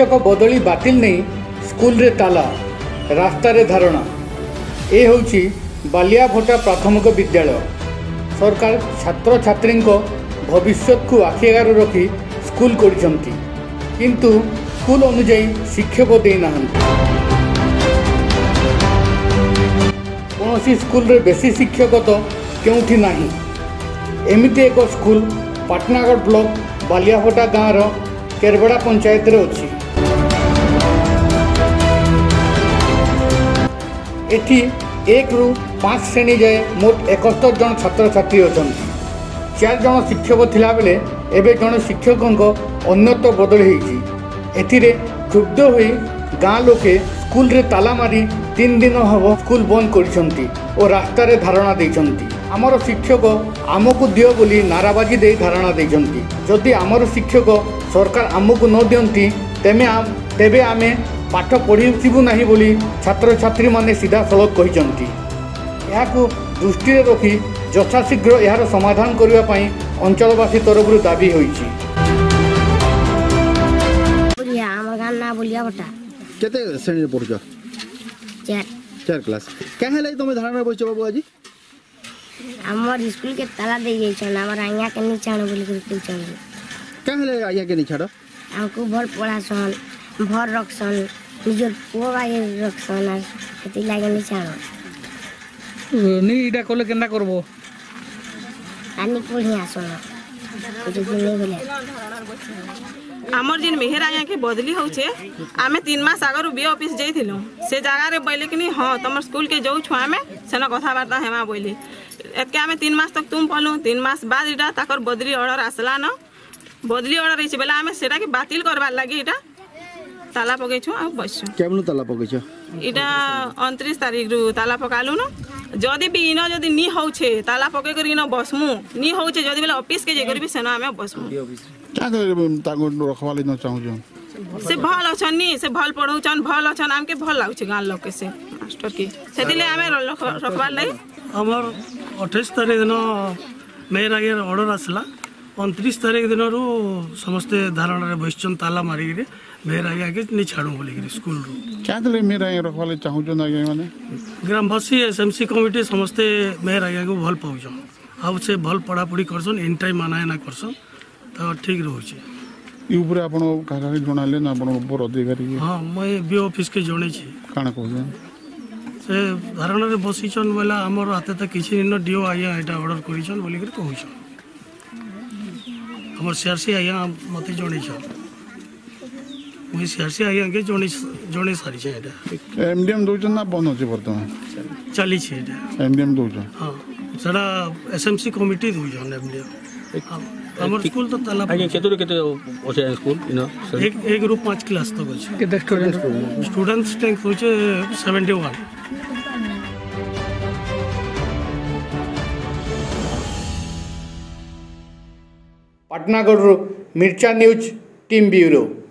शिक्षक बदली बातिल नहीं स्कूल रे ताला रास्ता रे धारणा। ए होची बालियाभटा प्राथमिक विद्यालय। सरकार छात्र छात्री भविष्य को आखिआगार रखी स्कूल करिसंती, किंतु स्कूल अनुजाई शिक्षक देना। कौन स्कूल रे बेसी शिक्षक तो क्योंठी नहीं। एमिति एक स्कूल पाटनागढ़ ब्लॉक बालियाभटा गाँव केरबड़ा पंचायत रे अछि। एठी 1 ରୁ 5 श्रेणी जाए मोट 71 जन छात्र छात्री अच्छा। 4 जन शिक्षक थिला बेले एबे जन शिक्षक अन्यत्र बदल होईछि। एथिरे क्षुब्ध होई गाँ लोके स्कूल रे ताला मारी 3 दिन हब स्कूल बंद करिसंती और रास्ता रे धारणा देइसंती। आमर शिक्षक आमको दियो बोली नाराबाजी दे धारणा देइसंती। जदि आमर शिक्षक सरकार आमको न दियंती तेबे आमे पाठ पढ़िबु नहीं बोली छात्र छात्री माने सीधा सड़क कहिसंती। याकू दृष्टि रखी यथाशीघ्र यार समाधान करने पाई अंचलवासी तरफ दाबी होईछि। केते श्रेणी पढ़ुछ? 4 क्लास। काहे लई तुम धारणा बइछ बाबू आज? हमर स्कूल के ताला दे जाई छन, हमर आइया के नी छाड़ बोली के पूछन। काहे लई आइया के नी छाड़? हमको भर पढ़ासन, भर रखसन, निजर पुआ बाई रखसन, एति लागे नी छाड़। नी इडा कोले केना करबो? आनी पढ़िया सन कुछ नहीं बोले। आमर जिन मेहर आया के बदली होचे, आमे 3 मास आगर बी ऑफिस जाइथिलु। से जगह रे बोले कि हां तमर स्कूल के जो छुआ में सेना कथा बार्ता हेमा बोली। एतके आमे 3 मास तक तुम पढ़लु। 3 मास बाद इटा ताकर बदली ऑर्डर आसला न। बदली ऑर्डर रहिছে बेला आमे सेटा के बातिल करबार लागि इटा ताला पकेछु आ बसछु। केमनु ताला पकेछ? इटा 29 तारिख रु ताला पकालु न। जदि भी इनो जदि नी होछे ताला पके करी न बसमु, नी होछे जदि बेला ऑफिस के जे करबी सेना आमे बसमु। क्या ताको रखवाली न चाहू जो से भल अछन नी, से भल पढ़ौछन, भल अछन, आमके भल लागछ गां लोग के से मास्टर के सेदिले आमे रखवार लै। हमर 28 तारिख दिन मेरा ये ऑर्डर आसला। 29 तारिख दिन रु समस्त धारणा रे बसचन ताला मारी रे मेरा आगे नि छाड़ू बोली के स्कूल रु। क्या तले मेरा ये रखवाली चाहू जो ना माने ग्रामवासी एसएमसी कमिटी समस्त मेरा आगे को भल पाउछ। आ से भल पढ़ा पढ़ी करसन, इन टाइम माना ना करसन तो ठीक रहउछ। ई ऊपर आपण काका जणाले ना आपण ऊपर अधिकारी? हां मैं बी ऑफिस के जणे छी। काना कहू से धारणा रे बसिचन वाला हमर हाथे त किछि न डिओ आया एटा ऑर्डर करिछन बोली के कहउछ। हमर सीआरसी आया मते जणे छ। मैं सीआरसी आया के जणे सारी छ। एटा एमडीएम दोजन ना बन होचे वर्तमान चली छ। एटा एमडीएम दोजन? हां सडा एसएमसी कमिटी दोजन एमडीएम। हमर स्कूल तो ताला आगे केते ओसे स्कूल इनो एक ग्रुप 5 क्लास तक अछि। केते स्टूडेंट्स टैंक होचे 71। पाटनागढ़ मिर्चा न्यूज टीम ब्यूरो।